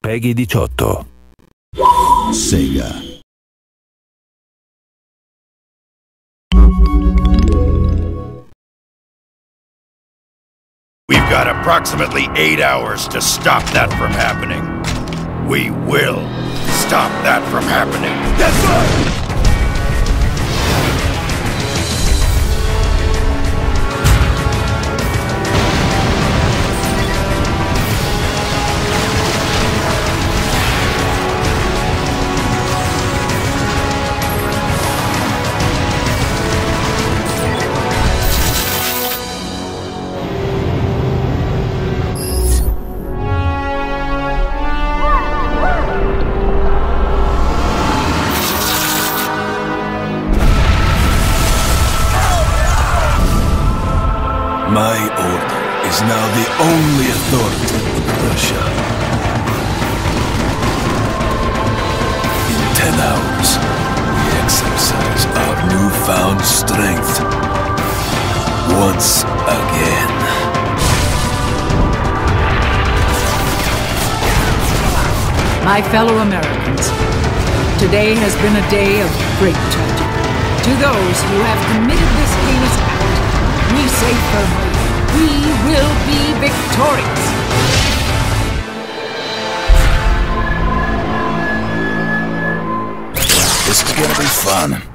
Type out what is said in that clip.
PEGI 18. Sega. We've got approximately 8 hours to stop that from happening. We will stop that from happening. That's right! My order is now the only authority in Russia. In 10 hours, we exercise our newfound strength. Once again. My fellow Americans, today has been a day of great tragedy. To those who have committed this heinous act, we say firmly, we will be victorious. This is gonna be fun.